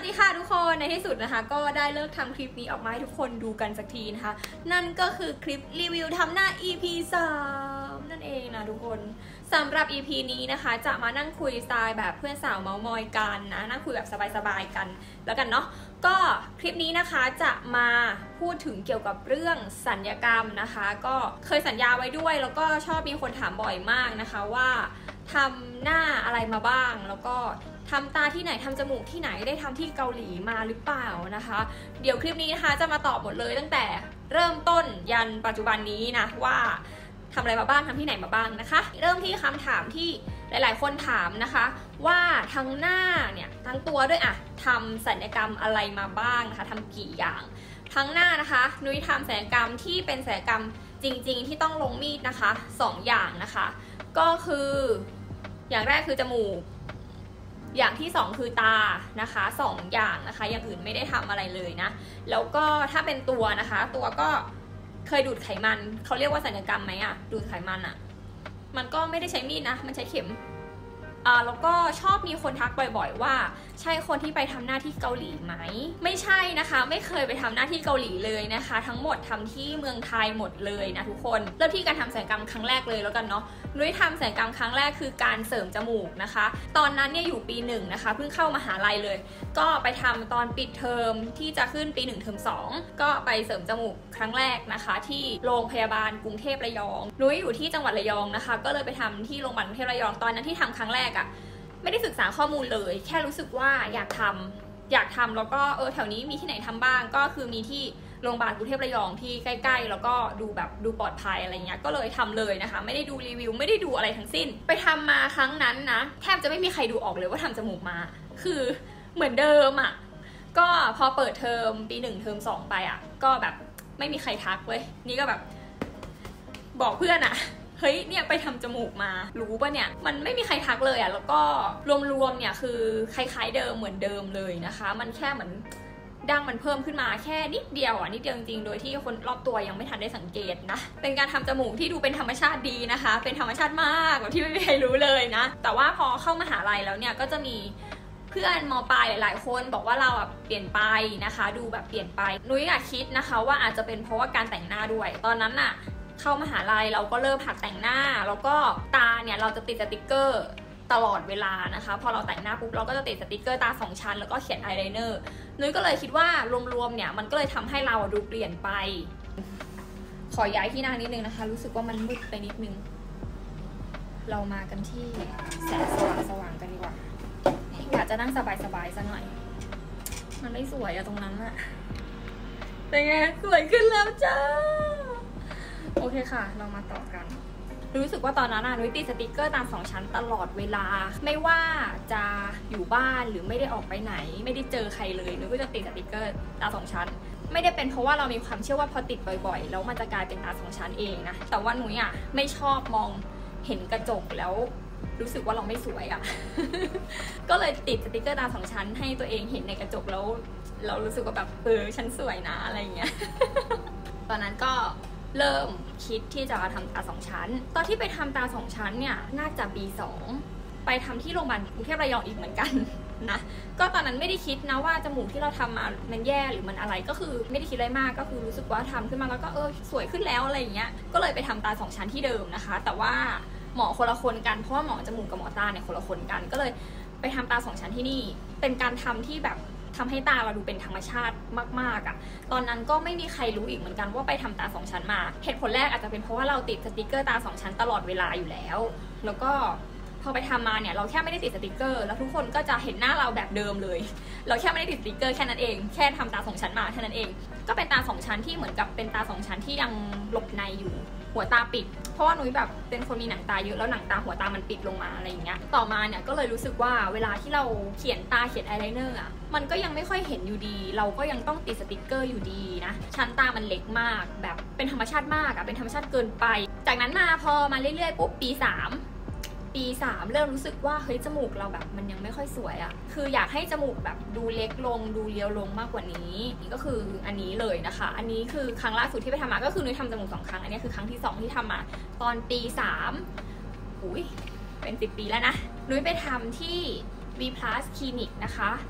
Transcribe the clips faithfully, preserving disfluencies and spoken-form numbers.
ดีค่ะทุกคนในที่สุดนะคะก็ได้เลิกทำคลิปนี้ออกมาให้ทุกคนดูกันสักทีนะคะนั่นก็คือคลิปรีวิวทำหน้า อี พี สามนั่นเองนะทุกคนสำหรับ อี พี นี้นะคะจะมานั่งคุยสไตล์แบบเพื่อนสาวเมามอยกันนะนั่งคุยแบบสบายๆกันแล้วกันเนาะก็คลิปนี้นะคะจะมาพูดถึงเกี่ยวกับเรื่องสัญญกรรมนะคะก็เคยสัญญาไว้ด้วยแล้วก็ชอบมีคนถามบ่อยมากนะคะว่าทำหน้าอะไรมาบ้างแล้วก็ทำตาที่ไหนทำจมูกที่ไหนได้ทำที่เกาหลีมาหรือเปล่านะคะเดี๋ยวคลิปนี้นะคะจะมาตอบหมดเลยตั้งแต่เริ่มต้นยันปัจจุบันนี้นะว่าทำอะไรมาบ้างทำที่ไหนมาบ้างนะคะเริ่มที่คำถามที่หลายๆคนถามนะคะว่าทั้งหน้าเนี่ยทั้งตัวด้วยอะทำศัลยกรรมอะไรมาบ้างนะคะทำกี่อย่างทั้งหน้านะคะนุ้ยทำศัลยกรรมที่เป็นศัลยกรรมจริงๆที่ต้องลงมีดนะคะสองอย่างนะคะก็คืออย่างแรกคือจมูกอย่างที่สองคือตานะคะสองอย่างนะคะอย่างอื่นไม่ได้ทำอะไรเลยนะแล้วก็ถ้าเป็นตัวนะคะตัวก็เคยดูดไขมันเขาเรียกว่าศัลยกรรมไหมอะดูดไขมันอะมันก็ไม่ได้ใช้มีดนะมันใช้เข็มอ่าแล้วก็ชอบมีคนทักบ่อยๆว่าใช่คนที่ไปทำหน้าที่เกาหลีไหมไม่ใช่นะคะไม่เคยไปทำหน้าที่เกาหลีเลยนะคะทั้งหมดทำที่เมืองไทยหมดเลยนะทุกคนเริ่มที่การทำศัลยกรรมครั้งแรกเลยแล้วกันเนาะนุ้ยทำศัลยกรรมครั้งแรกคือการเสริมจมูกนะคะตอนนั้นเนี่ยอยู่ปีหนึ่งนะคะเพิ่งเข้ามหาลัยเลยก็ไปทำตอนปิดเทอมที่จะขึ้นปีหนึ่งเทอมสองก็ไปเสริมจมูกครั้งแรกนะคะที่โรงพยาบาลกรุงเทพระยองนุ้ยอยู่ที่จังหวัดระยองนะคะก็เลยไปทำที่โรงพยาบาลกรุงเทพระยองตอนนั้นที่ทำครั้งแรกอะไม่ได้ศึกษาข้อมูลเลยแค่รู้สึกว่าอยากทำอยากทำแล้วก็เออแถวนี้มีที่ไหนทำบ้างก็คือมีที่โรงพยาบาลกรุงเทพระยองที่ใกล้ๆแล้วก็ดูแบบดูปลอดภัยอะไรเงี้ยก็เลยทำเลยนะคะไม่ได้ดูรีวิวไม่ได้ดูอะไรทั้งสิ้นไปทำมาครั้งนั้นนะแทบจะไม่มีใครดูออกเลยว่าทำจมูกมาคือเหมือนเดิมอ่ะก็พอเปิดเทอมปีหนึ่งเทอมสองไปอ่ะก็แบบไม่มีใครทักเว้ยนี่ก็แบบบอกเพื่อนอ่ะเฮ้ยเนี่ยไปทำจมูกมารู้ป่ะเนี่ยมันไม่มีใครทักเลยอ่ะแล้วก็รวมๆเนี่ยคือคล้ายๆเดิมเหมือนเดิมเลยนะคะมันแค่เหมือนดั้งมันเพิ่มขึ้นมาแค่นิดเดียวอ่ะนิดเดียวจริงๆโดยที่คนรอบตัวยังไม่ทันได้สังเกตนะเป็นการทำจมูกที่ดูเป็นธรรมชาติดีนะคะเป็นธรรมชาติมากแบบที่ไม่มีใครรู้เลยนะแต่ว่าพอเข้ามหาลัยแล้วเนี่ยก็จะมีเพื่อนม.ปลายหลายๆคนบอกว่าเราอ่ะเปลี่ยนไปนะคะดูแบบเปลี่ยนไปนุ้ยอะคิดนะคะว่าอาจจะเป็นเพราะว่าการแต่งหน้าด้วยตอนนั้นอะเข้ามหาลัยเราก็เริ่มหัดแต่งหน้าแล้วก็ตาเนี่ยเราจะติดสติกเกอร์ตลอดเวลานะคะพอเราแต่งหน้าปุ๊บเราก็จะติดสติกเกอร์ตาสองชั้นแล้วก็เขียนอายไลเนอร์นุ้ยก็เลยคิดว่ารวมๆเนี่ยมันก็เลยทำให้เราดูเปลี่ยนไปขอย้ายที่นั่งนิดนึงนะคะรู้สึกว่ามันมืดไปนิดนึงเรามากันที่แสงสว่างสว่างกันดีกว่าอยากจะนั่งสบายๆซะหน่อยมันไม่สวยอะตรงนั้นอะเป็นไงสวยขึ้นแล้วจ้าโอเคค่ะเรามาต่อกันรู้สึกว่าตอนนั้นนุ้ยติดสติกเกอร์ตามสองชั้นตลอดเวลาไม่ว่าจะอยู่บ้านหรือไม่ได้ออกไปไหนไม่ได้เจอใครเลยนุ้ยก็จะติดสติกเกอร์ตาสองชั้นไม่ได้เป็นเพราะว่าเรามีความเชื่อว่าพอติดบ่อยๆแล้วมันจะกลายเป็นตาสองชั้นเองนะแต่ว่านุ้ยอ่ะไม่ชอบมองเห็นกระจกแล้วรู้สึกว่าเราไม่สวยอ่ะ ก็เลยติดสติกเกอร์ตาสองชั้นให้ตัวเองเห็นในกระจกแล้วเรารู้สึกว่าแบบเออฉันสวยนะอะไรเงี้ย ตอนนั้นก็เริ่มคิดที่จะทำตาสองชั้นตอนที่ไปทำตาสองชั้นเนี่ยน่าจะปีสองไปทำที่โรงพยาบาลกรุงเทพระยองอีกเหมือนกันนะก็ตอนนั้นไม่ได้คิดนะว่าจมูกที่เราทำมามันแย่หรือมันอะไรก็คือไม่ได้คิดอะไรมากก็คือรู้สึกว่าทำขึ้นมาแล้วก็เออสวยขึ้นแล้วอะไรอย่างเงี้ยก็เลยไปทำตาสองชั้นที่เดิมนะคะแต่ว่าหมอคนละคนกันเพราะว่าหมอจมูกกับหมอตาเนี่ยคนละคนกันก็เลยไปทำตาสองชั้นที่นี่เป็นการทำที่แบบทำให้ตาเราดูเป็นธรรมชาติมากๆอ่ะตอนนั้นก็ไม่มีใครรู้อีกเหมือนกันว่าไปทำตาสองชั้นมาเหตุผลแรกอาจจะเป็นเพราะว่าเราติดสติกเกอร์ตาสองชั้นตลอดเวลาอยู่แล้วแล้วก็พอไปทำมาเนี่ยเราแค่ไม่ได้ติดสติกเกอร์แล้วทุกคนก็จะเห็นหน้าเราแบบเดิมเลยเราแค่ไม่ได้ติดสติกเกอร์แค่นั้นเองแค่ทำตาสองชั้นมาแค่นั้นเองก็เป็นตาสองชั้นที่เหมือนกับเป็นตาสองชั้นที่ยังหลบในอยู่หัวตาปิดเพราะว่านุ้ยแบบเป็นคนมีหนังตาเยอะแล้วหนังตาหัวตามันปิดลงมาอะไรอย่างเงี้ยต่อมาเนี่ยก็เลยรู้สึกว่าเวลาที่เราเขียนตาเขียนอายไลเนอร์อ่ะมันก็ยังไม่ค่อยเห็นอยู่ดีเราก็ยังต้องติดสติกเกอร์อยู่ดีนะชั้นตามันเล็กมากแบบเป็นธรรมชาติมากอ่ะเป็นธรรมชาติเกินไปจากนั้นมาพอมาเรื่อยๆปุ๊บปีสามปีสามเริ่มรู้สึกว่าเฮ้ยจมูกเราแบบมันยังไม่ค่อยสวยอะคืออยากให้จมูกแบบดูเล็กลงดูเรียวลงมากกว่านี้นี่ก็คืออันนี้เลยนะคะอันนี้คือครั้งล่าสุดที่ไปทำมาก็คือนุ้ยทำจมูกสองครั้งอันนี้คือครั้งที่สองที่ทำมาตอนปีสามอุ้ยเป็นสิบปีแล้วนะนุ้ยไปทำที่ V Plus Clinic นะคะ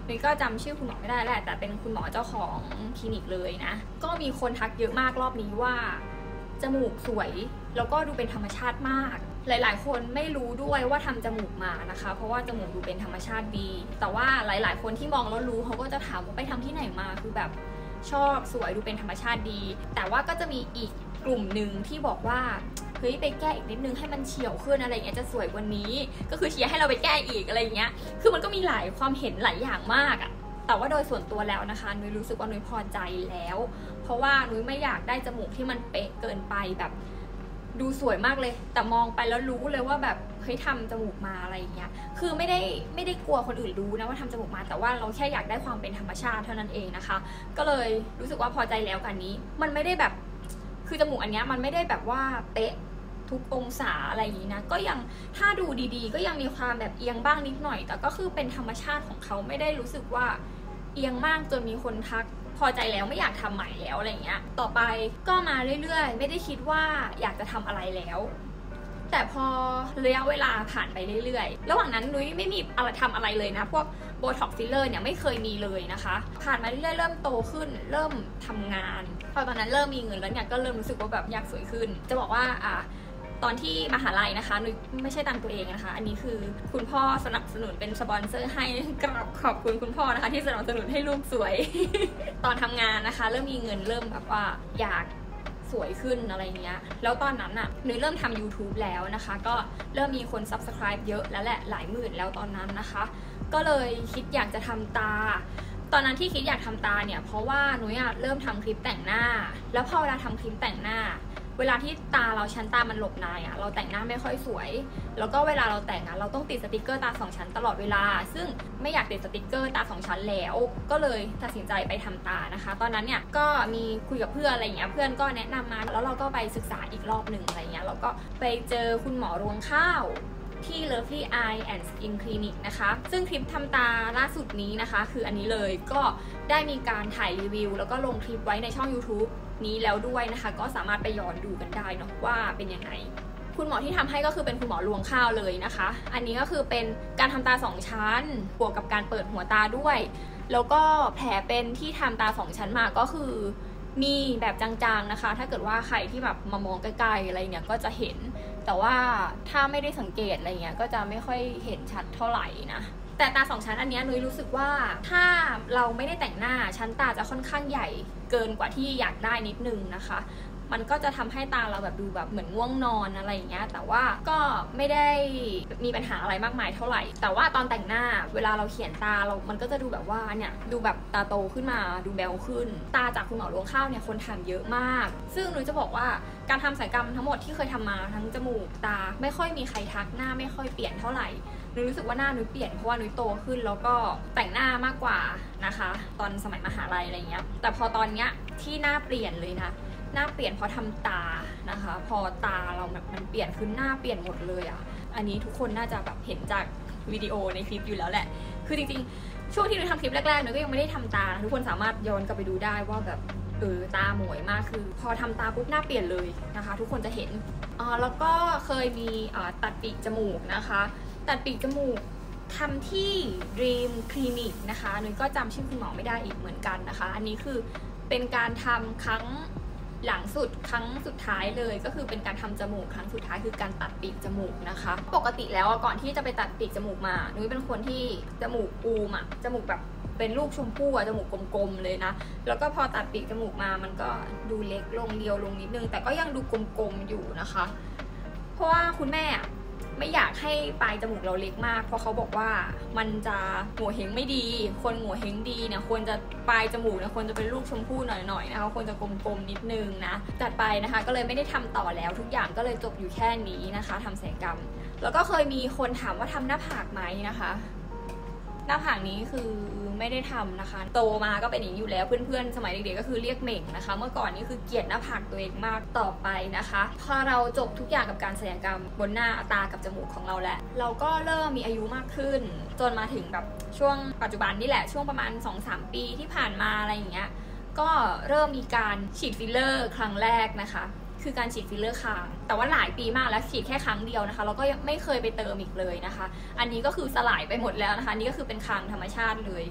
นุ้ยก็จำชื่อคุณหมอไม่ได้แหละแต่เป็นคุณหมอเจ้าของคลินิกเลยนะก็มีคนทักเยอะมากรอบนี้ว่าจมูกสวยแล้วก็ดูเป็นธรรมชาติมากหลายๆคนไม่รู้ด้วยว่าทำจมูกมานะคะเพราะว่าจมูกดูเป็นธรรมชาติดีแต่ว่าหลายๆคนที่มองแล้วรู้เขาก็จะถามว่าไปทำที่ไหนมาคือแบบชอบสวยดูเป็นธรรมชาติดีแต่ว่าก็จะมีอีกกลุ่มหนึ่งที่บอกว่าเฮ้ยไปแก้อีกนิดนึงให้มันเฉียวขึ้นอะไรเงี้ยจะสวยกว่านี้ก็คือเชียร์ให้เราไปแก้อีกอะไรเงี้ยคือมันก็มีหลายความเห็นหลายอย่างมากอะแต่ว่าโดยส่วนตัวแล้วนะคะนุ้ยรู้สึกว่านุ้ยพอใจแล้วเพราะว่านุ้ยไม่อยากได้จมูกที่มันเป๊ะเกินไปแบบดูสวยมากเลยแต่มองไปแล้วรู้เลยว่าแบบเฮ้ยทำจมูกมาอะไรเงี้ยคือไม่ได้ไม่ได้กลัวคนอื่นรู้นะว่าทำจมูกมาแต่ว่าเราแค่อยากได้ความเป็นธรรมชาติเท่านั้นเองนะคะก็เลยรู้สึกว่าพอใจแล้วกันนี้มันไม่ได้แบบคือจมูกอันเนี้ยมันไม่ได้แบบว่าเป๊ะทุกองศาอะไรอย่างนี้นะก็ยังถ้าดูดีๆก็ยังมีความแบบเอียงบ้างนิดหน่อยแต่ก็คือเป็นธรรมชาติของเขาไม่ได้รู้สึกว่าเอียงมากจนมีคนทักพอใจแล้วไม่อยากทำใหม่แล้วอะไรเงี้ยต่อไปก็มาเรื่อยๆไม่ได้คิดว่าอยากจะทำอะไรแล้วแต่พอระยะเวลาผ่านไปเรื่อยๆระหว่างนั้นนุ้ยไม่มีอะไรทำอะไรเลยนะพวกโบท็อกซ์ฟิลเลอร์เนี่ยไม่เคยมีเลยนะคะผ่านมาเรื่อยๆเริ่มโตขึ้นเริ่มทำงานพอตอนนั้นเริ่มมีเงินแล้วเนี่ยก็เริ่มรู้สึกว่าแบบอยากสวยขึ้นจะบอกว่าอ่ะตอนที่มหาลัยนะคะนุ้ยไม่ใช่ตังตัวเองนะคะอันนี้คือคุณพ่อสนับสนุนเป็นสปอนเซอร์ให้กราบขอบคุณคุณพ่อนะคะที่สนับสนุนให้ลูกสวย ตอนทำงานนะคะเริ่มมีเงินเริ่มแบบว่าอยากสวยขึ้นอะไรเงี้ยแล้วตอนนั้นน่ะนุ้ยเริ่มทำ ยูทูบ แล้วนะคะก็เริ่มมีคน ซับสไครบ์ เยอะแล้วแหละหลายหมื่นแล้วตอนนั้นนะคะก็เลยคิดอยากจะทำตาตอนนั้นที่คิดอยากทำตาเนี่ยเพราะว่านุ้ยเริ่มทำคลิปแต่งหน้าแล้วพอเวลาทำคลิปแต่งหน้าเวลาที่ตาเราชั้นตามันหลบในอ่ะเราแต่งหน้าไม่ค่อยสวยแล้วก็เวลาเราแต่งอ่ะเราต้องติดสติกเกอร์ตาสองชั้นตลอดเวลาซึ่งไม่อยากติดสติกเกอร์ตาสองชั้นแล้วก็เลยตัดสินใจไปทำตานะคะตอนนั้นเนี่ยก็มีคุยกับเพื่อนอะไรเงี้ยเพื่อนก็แนะนำมาแล้วเราก็ไปศึกษาอีกรอบหนึ่งอะไรเงี้ยแล้วก็ไปเจอคุณหมอรวงข้าวที่ Lovely Eye and Skin Clinic นะคะซึ่งคลิปทำตาล่าสุดนี้นะคะคืออันนี้เลยก็ได้มีการถ่ายรีวิวแล้วก็ลงคลิปไว้ในช่อง ยูทูบ นี้แล้วด้วยนะคะก็สามารถไปย้อนดูกันได้เนาะว่าเป็นยังไงคุณหมอที่ทำให้ก็คือเป็นคุณหมอรวงข้าวเลยนะคะอันนี้ก็คือเป็นการทำตาสองชั้นบวกกับการเปิดหัวตาด้วยแล้วก็แผลเป็นที่ทำตาสองชั้นมาก็คือมีแบบจางๆนะคะถ้าเกิดว่าใครที่แบบมามองใกล้ๆอะไรเนี่ยก็จะเห็นแต่ว่าถ้าไม่ได้สังเกตอะไรเงี้ยก็จะไม่ค่อยเห็นชัดเท่าไหร่นะแต่ตาสองชั้นอันนี้นุ้ยรู้สึกว่าถ้าเราไม่ได้แต่งหน้าชั้นตาจะค่อนข้างใหญ่เกินกว่าที่อยากได้นิดนึงนะคะมันก็จะทำให้ตาเราแบบดูแบบเหมือนง่วงนอนอะไรอย่างเงี้ยแต่ว่าก็ไม่ได้มีปัญหาอะไรมากมายเท่าไหร่แต่ว่าตอนแต่งหน้าเวลาเราเขียนตาเรามันก็จะดูแบบว่าเนี่ยดูแบบตาโตขึ้นมาดูแบวขึ้นตาจากคุณหมอรวงข้าวเนี่ยคนทำเยอะมากซึ่งหนูจะบอกว่าการทำศัลยกรรมทั้งหมดที่เคยทำมาทั้งจมูกตาไม่ค่อยมีใครทักหน้าไม่ค่อยเปลี่ยนเท่าไหร่หนูรู้สึกว่าหน้าหนูเปลี่ยนเพราะว่าหนูโตขึ้นแล้วก็แต่งหน้ามากกว่านะคะตอนสมัยมหาลัยอะไรเงี้ยแต่พอตอนเนี้ยที่หน้าเปลี่ยนเลยนะหน้าเปลี่ยนเพราะทำตานะคะพอตาเราแบบมันเปลี่ยนขึ้นหน้าเปลี่ยนหมดเลยอ่ะอันนี้ทุกคนน่าจะแบบเห็นจากวิดีโอในคลิปอยู่แล้วแหละคือจริงๆช่วงที่หนูทำคลิปแรกๆหนูก็ยังไม่ได้ทำตาทุกคนสามารถย้อนกลับไปดูได้ว่าแบบเออตาหมวยมากคือพอทำตาปุ๊บหน้าเปลี่ยนเลยนะคะทุกคนจะเห็นอ่าแล้วก็เคยมีอ่าตัดปีกจมูกนะคะตัดปีกจมูกทำที่ Dream Clinic นะคะหนูก็จำชื่อคุณหมอไม่ได้อีกเหมือนกันนะคะอันนี้คือเป็นการทำครั้งหลังสุดครั้งสุดท้ายเลยก็คือเป็นการทำจมูกครั้งสุดท้ายคือการตัดปีกจมูกนะคะปกติแล้วก่อนที่จะไปตัดปีกจมูกมาหนูเป็นคนที่จมูกอูมอะจมูกแบบเป็นลูกชมพู่อะจมูกกลมๆเลยนะแล้วก็พอตัดปีกจมูกมามันก็ดูเล็กลงเรียวลงนิดนึงแต่ก็ยังดูกลมๆอยู่นะคะเพราะว่าคุณแม่ไม่อยากให้ปลายจมูกเราเล็กมากเพราะเขาบอกว่ามันจะหัวเฮงไม่ดีคนหัวเฮงดีเนี่ยควรจะปลายจมูกเนี่ยควรจะเป็นลูกชมพู่หน่อยๆนะคะควรจะกลมๆนิดนึงนะจัดไปนะคะก็เลยไม่ได้ทำต่อแล้วทุกอย่างก็เลยจบอยู่แค่นี้นะคะทำศัลยกรรมแล้วก็เคยมีคนถามว่าทำหน้าผากไหมนะคะหน้าผากนี้คือไม่ได้ทำนะคะโตมาก็เป็นอย่างนี้อยู่แล้วเพื่อนๆสมัยเด็กๆก็คือเรียกเหม่งนะคะเมื่อก่อนนี่คือเกลียดหน้าผากตัวเองมากต่อไปนะคะพอเราจบทุกอย่างกับการศัลยกรรมบนหน้าตากับจมูกของเราแล้วเราก็เริ่มมีอายุมากขึ้นจนมาถึงแบบช่วงปัจจุบันนี่แหละช่วงประมาณ สองถึงสาม ปีที่ผ่านมาอะไรอย่างเงี้ยก็เริ่มมีการฉีดฟิลเลอร์ครั้งแรกนะคะคือการฉีดฟิลเลอร์คางแต่ว่าหลายปีมากแล้วฉีดแค่ครั้งเดียวนะคะแล้วก็ยังไม่เคยไปเติมอีกเลยนะคะอันนี้ก็คือสลายไปหมดแล้วนะคะนี่ก็คือเป็นคางธรรมชาติเลย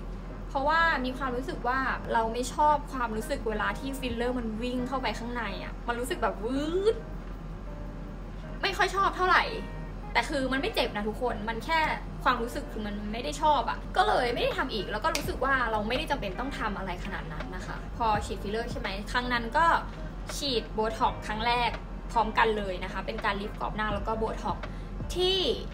เพราะว่ามีความรู้สึกว่าเราไม่ชอบความรู้สึกเวลาที่ฟิลเลอร์มันวิ่งเข้าไปข้างในอ่ะมันรู้สึกแบบวืดไม่ค่อยชอบเท่าไหร่แต่คือมันไม่เจ็บนะทุกคนมันแค่ความรู้สึกคือมันไม่ได้ชอบอ่ะก็เลยไม่ได้ทำอีกแล้วก็รู้สึกว่าเราไม่ได้จำเป็นต้องทำอะไรขนาดนั้นนะคะพอฉีดฟิลเลอร์ใช่ไหมครั้งนั้นก็ฉีดโบท็อกซ์ครั้งแรกพร้อมกันเลยนะคะเป็นการลิฟต์กรอบหน้าแล้วก็โบท็อกซ์ที่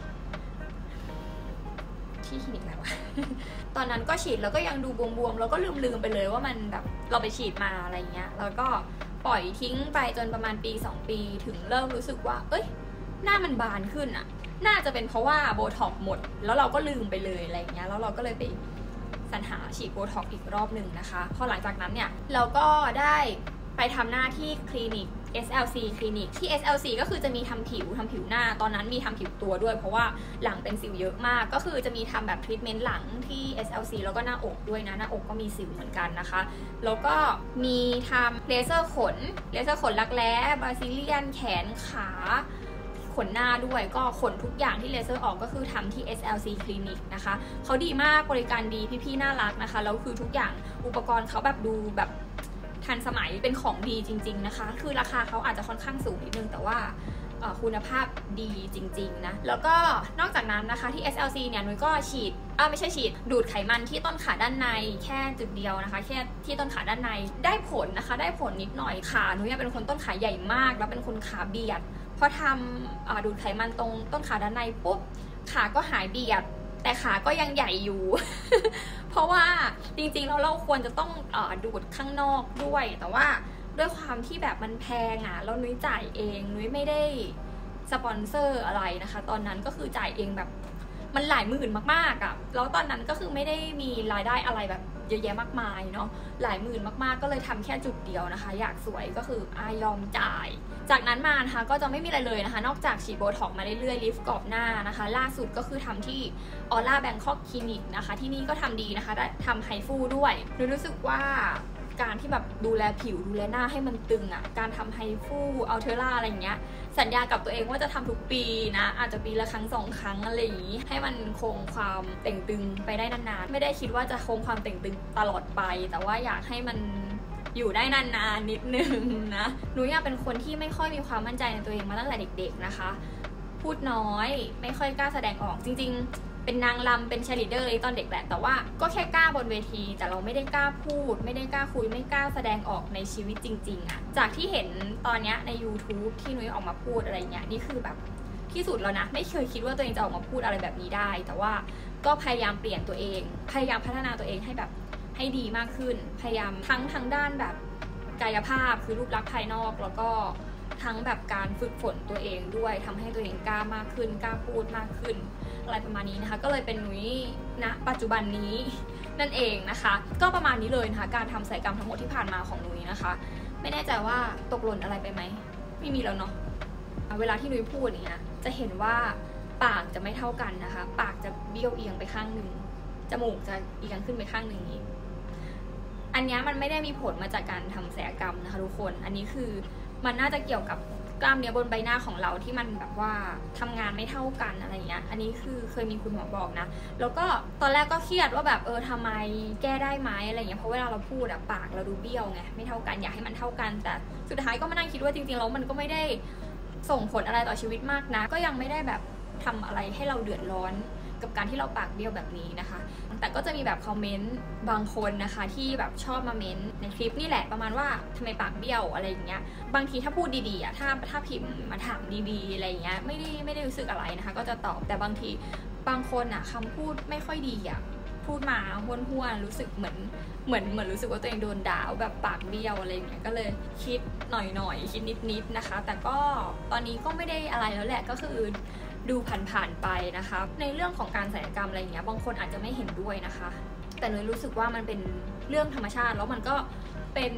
ที่คลินิกอะไรวะ ตอนนั้นก็ฉีดแล้วก็ยังดูบวมๆแล้วก็ลืมๆไปเลยว่ามันแบบเราไปฉีดมาอะไรเงี้ยแล้วก็ปล่อยทิ้งไปจนประมาณปีสองปีถึงเริ่มรู้สึกว่าเอ้ยหน้ามันบานขึ้นอะน่าจะเป็นเพราะว่าโบท็อกซ์หมดแล้วเราก็ลืมไปเลยอะไรเงี้ยแล้วเราก็เลยไปสรรหาฉีดโบท็อกซ์อีกรอบหนึ่งนะคะพอหลังจากนั้นเนี่ยเราก็ได้ไปทำหน้าที่คลินิก เอส แอล ซี คลินิกที่ เอส แอล ซี ก็คือจะมีทำผิวทำผิวหน้าตอนนั้นมีทำผิวตัวด้วยเพราะว่าหลังเป็นสิวเยอะมากก็คือจะมีทำแบบทรีทเมนต์หลังที่ เอส แอล ซี แล้วก็หน้าอกด้วยนะหน้าอกก็มีสิวเหมือนกันนะคะแล้วก็มีทำเลเซอร์ขนเลเซอร์ขนรักแร้บราซิเลียนแขนขาขนหน้าด้วยก็ขนทุกอย่างที่เลเซอร์ออกก็คือทำที่ เอส แอล ซี คลินิกนะคะเขาดีมากบริการดีพี่ๆน่ารักนะคะแล้วคือทุกอย่างอุปกรณ์เขาแบบดูแบบทันสมัยเป็นของดีจริงๆนะคะคือราคาเขาอาจจะค่อนข้างสูงนิดนึงแต่ว่าคุณภาพดีจริงๆนะแล้วก็นอกจากนั้นนะคะที่ เอส แอล ซี เนี่ยนุ้ยก็ฉีดอ่าไม่ใช่ฉีดดูดไขมันที่ต้นขาด้านในแค่จุดเดียวนะคะแค่ที่ต้นขาด้านในได้ผลนะคะได้ผลนิดหน่อยขานุ้ยเป็นคนต้นขาใหญ่มากแล้วเป็นคนขาเบียดพอทำดูดไขมันตรงต้นขาด้านในปุ๊บขาก็หายเบียดแต่ขาก็ยังใหญ่อยู่ เพราะว่าจริงๆแล้วเราควรจะต้องอดูดข้างนอกด้วยแต่ว่าด้วยความที่แบบมันแพงอ่ะแล้วนุ้ยจ่ายเองนุ้ยไม่ได้สปอนเซอร์อะไรนะคะตอนนั้นก็คือจ่ายเองแบบมันหลายหมื่นมากๆอ่ะแล้วตอนนั้นก็คือไม่ได้มีรายได้อะไรแบบเยอะแยะมากมายเนาะหลายหมื่นมากๆก็เลยทำแค่จุดเดียวนะคะอยากสวยก็คืออายอมจ่ายจากนั้นมานะคะก็จะไม่มีอะไรเลยนะคะนอกจากฉีดโบท็อกซ์มาเรื่อยๆลิฟต์กรอบหน้านะคะล่าสุดก็คือทำที่ออร่าแบงคอกคลินิกนะคะที่นี่ก็ทำดีนะคะได้ทำไฮฟูด้วยนุ้ยรู้สึกว่าการที่แบบดูแลผิวดูแลหน้าให้มันตึงอ่ะการทำไฮฟูอัลเทอร่าอะไรอย่างเงี้ยสัญญากับตัวเองว่าจะทำทุกปีนะอาจจะปีละครั้งสองครั้งอะไรอย่างงี้ให้มันคงความเต่งตึงไปได้นานๆไม่ได้คิดว่าจะคงความเต่งตึงตลอดไปแต่ว่าอยากให้มันอยู่ได้นานๆนิดนึงนะหนูอยากเป็นคนที่ไม่ค่อยมีความมั่นใจในตัวเองมาตั้งแต่เด็กๆนะคะพูดน้อยไม่ค่อยกล้าแสดงออกจริงๆเป็นนางรำเป็นเชียร์ลีดเดอร์เลยตอนเด็กแหละแต่ว่าก็แค่กล้าบนเวทีแต่เราไม่ได้กล้าพูดไม่ได้กล้าคุยไม่กล้าแสดงออกในชีวิตจริงๆอะจากที่เห็นตอนนี้ใน ยูทูบ ที่นุ้ยออกมาพูดอะไรเงี้ยนี่คือแบบที่สุดแล้วนะไม่เคยคิดว่าตัวเองจะออกมาพูดอะไรแบบนี้ได้แต่ว่าก็พยายามเปลี่ยนตัวเองพยายามพัฒนาตัวเองให้แบบให้ดีมากขึ้นพยายามทั้งทั้งด้านแบบกายภาพคือรูปลักษณ์ภายนอกแล้วก็ทั้งแบบการฝึกฝนตัวเองด้วยทำให้ตัวเองกล้ามากขึ้นกล้าพูดมากขึ้นอะไรประมาณนี้นะคะก็เลยเป็นนุ้ยณปัจจุบันนี้นั่นเองนะคะก็ประมาณนี้เลยนะคะการทำศัลยกรรมทั้งหมดที่ผ่านมาของนุ้ยนะคะไม่แน่ใจว่าตกหล่นอะไรไปไหมไม่มีแล้วเนาะเวลาที่นุ้ยพูดอย่างเงี้ยจะเห็นว่าปากจะไม่เท่ากันนะคะปากจะเบี้ยวเอียงไปข้างหนึ่งจมูกจะเอียงขึ้นไปข้างหนึ่งนี้อันนี้มันไม่ได้มีผลมาจากการทำศัลยกรรมนะคะทุกคนอันนี้คือมันน่าจะเกี่ยวกับกล้ามเนื้อบนใบหน้าของเราที่มันแบบว่าทำงานไม่เท่ากันอะไรเงี้ยอันนี้คือเคยมีคุณหมอบอกนะแล้วก็ตอนแรกก็เครียดว่าแบบเออทำไมแก้ได้ไหมอะไรเงี้ยเพราะเวลาเราพูดอะปากเราดูเบี้ยวไงไม่เท่ากันอยากให้มันเท่ากันแต่สุดท้ายก็มานั่งคิดว่าจริงๆแล้วมันก็ไม่ได้ส่งผลอะไรต่อชีวิตมากนะก็ยังไม่ได้แบบทำอะไรให้เราเดือดร้อนกับการที่เราปากเบี้ยวแบบนี้นะคะแต่ก็จะมีแบบคอมเมนต์บางคนนะคะที่แบบชอบมาเม้นในคลิปนี่แหละประมาณว่าทำไมปากเบี้ยวอะไรอย่างเงี้ยบางทีถ้าพูดดีๆอ่ะถ้าถ้าพิมพ์มาถามดีๆอะไรอย่างเงี้ยไม่ได้ไม่ได้รู้สึกอะไรนะคะก็จะตอบแต่บางทีบางคนอ่ะคำพูดไม่ค่อยดีอ่ะพูดมาห้วนๆรู้สึกเหมือนเหมือนเหมือนรู้สึกว่าตัวเองโดนด่าแบบปากเบี้ยวอะไรอย่างเงี้ยก็เลยคิดหน่อยๆคิดนิดๆนะคะแต่ก็ตอนนี้ก็ไม่ได้อะไรแล้วแหละก็คือดูผ่านๆไปนะคะในเรื่องของการศัลยกรรมอะไรอย่างเงี้ยบางคนอาจจะไม่เห็นด้วยนะคะแต่หนูรู้สึกว่ามันเป็นเรื่องธรรมชาติแล้วมันก็เป็น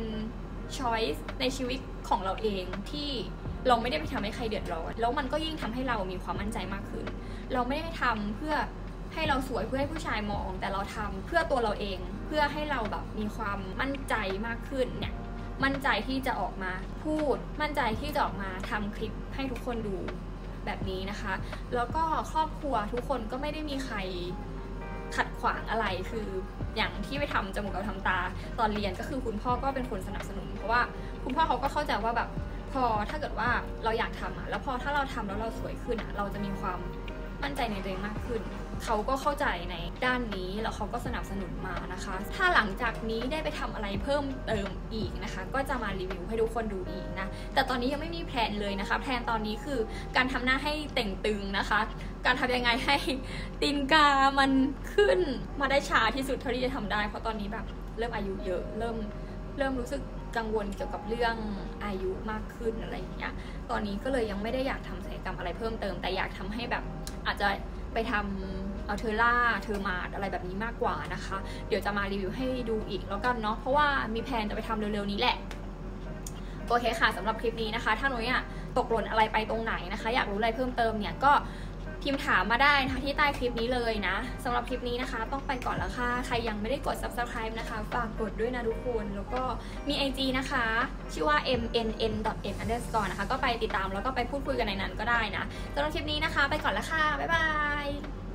choice ในชีวิตของเราเองที่เราไม่ได้ไปทำให้ใครเดือดร้อนแล้วมันก็ยิ่งทำให้เรามีความมั่นใจมากขึ้นเราไม่ได้ทำเพื่อให้เราสวยเพื่อให้ผู้ชายมองแต่เราทำเพื่อตัวเราเองเพื่อให้เราแบบมีความมั่นใจมากขึ้นเนี่ยมั่นใจที่จะออกมาพูดมั่นใจที่จะออกมาทำคลิปให้ทุกคนดูแบบนี้นะคะแล้วก็ครอบครัวทุกคนก็ไม่ได้มีใครขัดขวางอะไรคืออย่างที่ไปทำจมูกกับทำตาตอนเรียนก็คือคุณพ่อก็เป็นคนสนับสนุนเพราะว่าคุณพ่อเขาก็เข้าใจว่าแบบพอถ้าเกิดว่าเราอยากทำอ่ะแล้วพอถ้าเราทำแล้วเราสวยขึ้นอ่ะเราจะมีความมั่นใจในตัวเองมากขึ้นเขาก็เข้าใจในด้านนี้แล้วเขาก็สนับสนุนมานะคะถ้าหลังจากนี้ได้ไปทำอะไรเพิ่มเติมอีกนะคะก็จะมารีวิวให้ทุกคนดูอีกนะแต่ตอนนี้ยังไม่มีแพลนเลยนะคะแพลนตอนนี้คือการทำหน้าให้เต่งตึงนะคะการทำยังไงให้ตีนกามันขึ้นมาได้ช้าที่สุดเท่าที่จะทำได้เพราะตอนนี้แบบเริ่มอายุเยอะเริ่มเริ่มรู้สึกกังวลเกี่ยวกับเรื่องอายุมากขึ้นอะไรอย่างเงี้ยตอนนี้ก็เลยยังไม่ได้อยากทำศัลยกรรมอะไรเพิ่มเติมแต่อยากทำให้แบบอาจจะไปทำเอาเทอร่าเทอร์มาดอะไรแบบนี้มากกว่านะคะเดี๋ยวจะมารีวิวให้ดูอีกแล้วกันเนาะเพราะว่ามีแผนจะไปทำเร็วๆนี้แหละโอเคค่ะสำหรับคลิปนี้นะคะถ้าหนูเนี่ยตกหล่นอะไรไปตรงไหนนะคะอยากรู้อะไรเพิ่มเติมเนี่ยก็พิมพ์ถามมาได้นะคะที่ใต้คลิปนี้เลยนะสำหรับคลิปนี้นะคะต้องไปก่อนแล้วค่ะใครยังไม่ได้กด ซับสไครบ์ นะคะฝากกดด้วยนะทุกคนแล้วก็มี ไอ จี นะคะชื่อว่า เอ็ม เอ็น เอ็น ดอท เอ็น อันเดอร์สกอร์ นะคะก็ไปติดตามแล้วก็ไปพูดคุยกันในนั้นก็ได้นะสำหรับคลิปนี้นะคะไปก่อนแล้วค่ะบ๊ายบาย